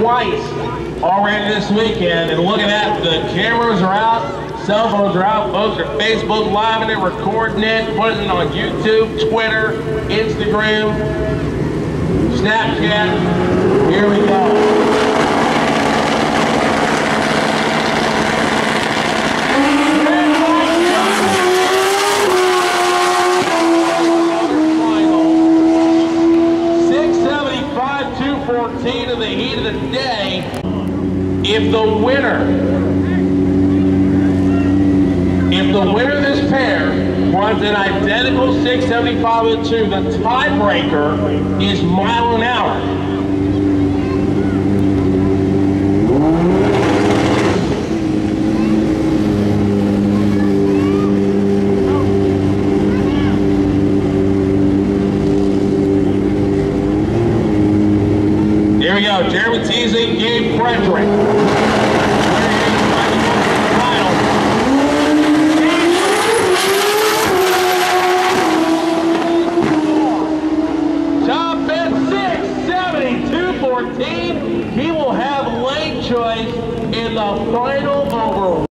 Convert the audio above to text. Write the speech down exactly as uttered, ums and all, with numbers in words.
twice already this weekend. And look at that, the cameras are out, cell phones are out, folks are Facebook Live and they're recording it, putting it on YouTube, Twitter, Instagram, Snapchat. Here we go. In the heat of the day, if the winner, if the winner of this pair runs an identical six seventy-five oh two, the tiebreaker is mile an hour. Here we go, Jeremy Teasing, Gabe Frederick. Top end six seventy-two fourteen. He will have lane choice in the final over.